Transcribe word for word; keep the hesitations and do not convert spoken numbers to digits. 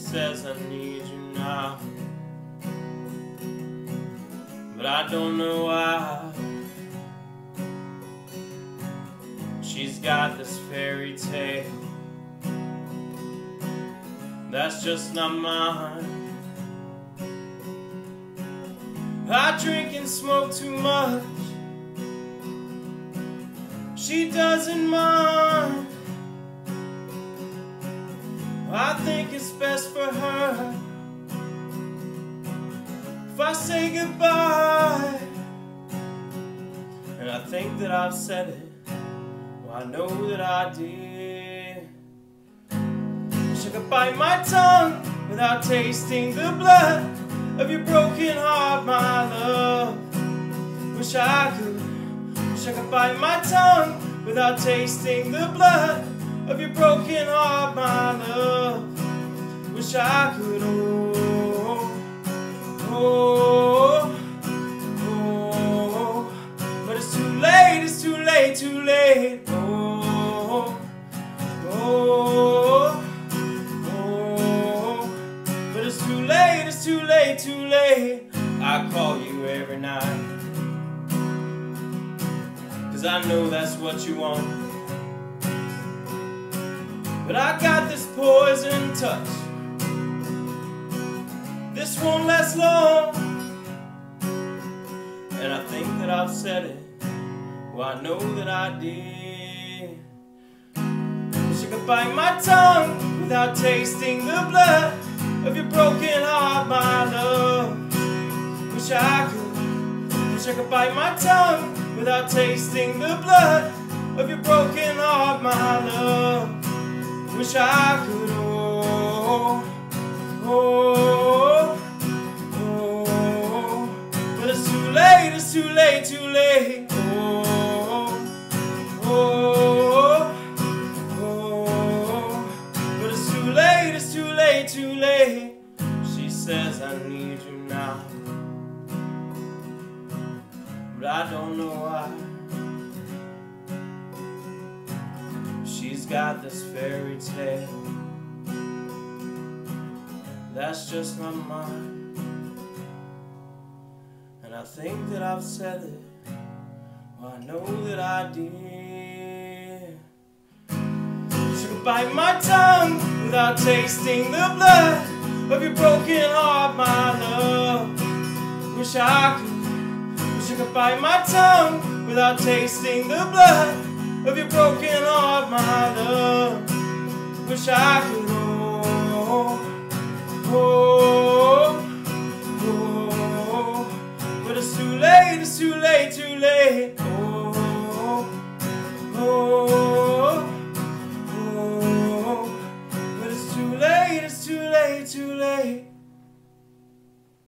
says I need you now, but I don't know why. She's got this fairy tale that's just not mine. I drink and smoke too much, she doesn't mind. I think it's best for her if I say goodbye. And I think that I've said it, well, I know that I did. Wish I could bite my tongue without tasting the blood of your broken heart, my love. Wish I could, wish I could bite my tongue without tasting the blood of your broken heart, my love. Wish I could, oh, oh, oh, but it's too late, it's too late, too late, oh, oh, oh, but it's too late, it's too late, too late. I call you every night, 'cause I know that's what you want. But I got this poison touch, this won't last long. And I think that I've said it, well, I know that I did. Wish I could bite my tongue without tasting the blood of your broken heart, my love. Wish I could, wish I could bite my tongue without tasting the blood of your broken heart, my love. Wish I could, oh, oh, oh, but it's too late, it's too late, too late, oh, oh, oh, but it's too late, it's too late, too late. She says I need you now, but I don't know why. She's got this fairy tale that's just not mine. And I think that I've said it, well, I know that I did. She could bite my tongue without tasting the blood of your broken heart, my love. Wish I could, wish I could bite my tongue without tasting the blood of your broken heart, my love. Wish I could,